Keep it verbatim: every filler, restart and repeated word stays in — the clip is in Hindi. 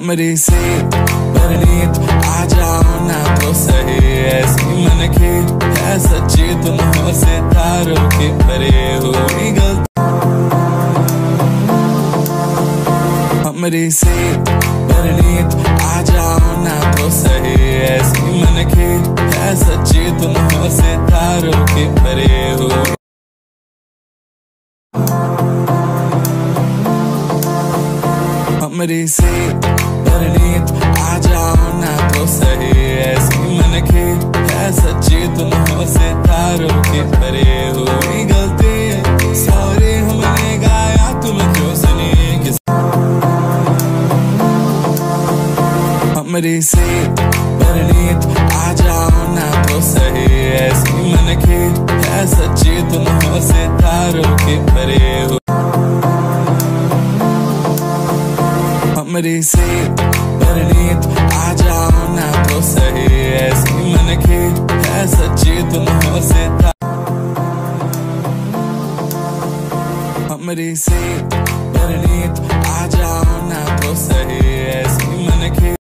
हमरी से परनीत आ जाओ ना तो सही, ऐसी मन की है सच्ची तुम हो सितारों की परे हुई गलती। हमरी से परनीत आ जाओ ना तो सही, ऐसी मन की है सच्ची तुम हो सितारों की परे हुई। हमरी से परनीत आ जाओ ना तो सही, ऐसी मन की है सच्ची तुम हो सितारों की परे हुई गलती। सॉरी हमने गाया तुम क्यों सुनी किस। हमरी से परनीत आ जाओ ना तो सही, ऐसी मन की है सच्ची तुम हो सितारों की परे हुई। हमरी से परनीत आ जाओ ना तो सही, ऐसी मन की है सच्ची तुम हो सितारों। हमरी से परनीत आ जाओ ना तो सही, ऐसी मन की